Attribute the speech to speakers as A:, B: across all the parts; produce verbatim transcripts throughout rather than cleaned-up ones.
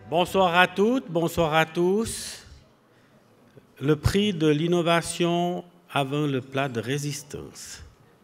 A: Bonsoir à toutes, bonsoir à tous. Le prix de l'innovation avant le plat de résistance.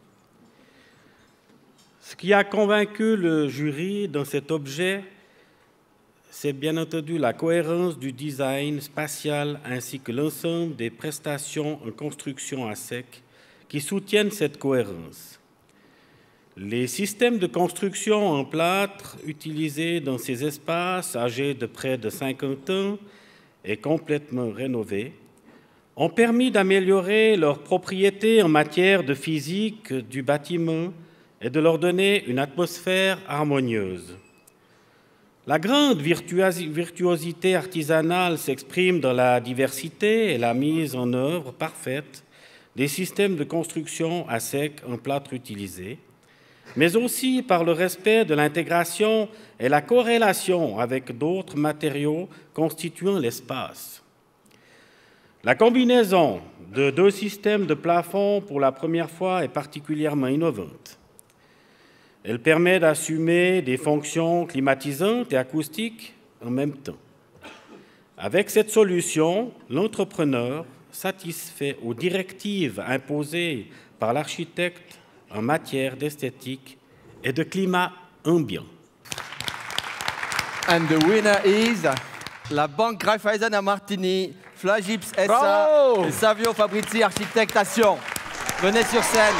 A: Ce qui a convaincu le jury dans cet objet, c'est bien entendu la cohérence du design spatial ainsi que l'ensemble des prestations en construction à sec qui soutiennent cette cohérence. Les systèmes de construction en plâtre utilisés dans ces espaces, âgés de près de cinquante ans et complètement rénovés, ont permis d'améliorer leurs propriétés en matière de physique du bâtiment et de leur donner une atmosphère harmonieuse. La grande virtuosité artisanale s'exprime dans la diversité et la mise en œuvre parfaite des systèmes de construction à sec en plâtre utilisés, mais aussi par le respect de l'intégration et la corrélation avec d'autres matériaux constituant l'espace. La combinaison de deux systèmes de plafond pour la première fois est particulièrement innovante. Elle permet d'assumer des fonctions climatisantes et acoustiques en même temps. Avec cette solution, l'entrepreneur satisfait aux directives imposées par l'architecte en matière d'esthétique et de climat ambiant.
B: And the winner is la Banque Raiffeisen à Martigny, Flagips S A et Savio Fabrizi Architectation. Venez sur scène.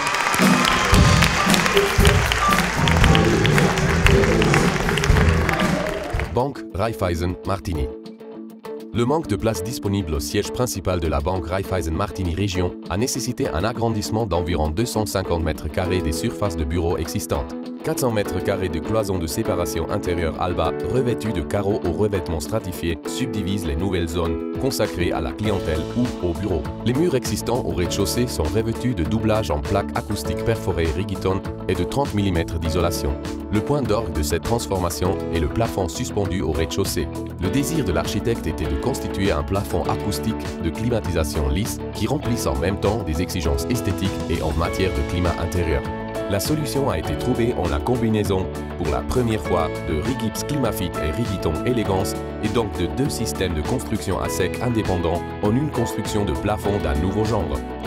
C: Banque Raiffeisen Martigny. Le manque de place disponible au siège principal de la Banque Raiffeisen Martigny Région a nécessité un agrandissement d'environ deux cent cinquante mètres carrés des surfaces de bureaux existantes. quatre cents mètres carrés de cloisons de séparation intérieure Alba revêtues de carreaux au revêtement stratifié subdivisent les nouvelles zones consacrées à la clientèle ou aux bureaux. Les murs existants au rez-de-chaussée sont revêtus de doublage en plaques acoustiques perforées Rigiton et de trente millimètres d'isolation. Le point d'orgue de cette transformation est le plafond suspendu au rez-de-chaussée. Le désir de l'architecte était de constituer un plafond acoustique de climatisation lisse qui remplisse en même temps des exigences esthétiques et en matière de climat intérieur. La solution a été trouvée en la combinaison, pour la première fois, de Rigips Climafit et Rigiton Élégance et donc de deux systèmes de construction à sec indépendants en une construction de plafond d'un nouveau genre.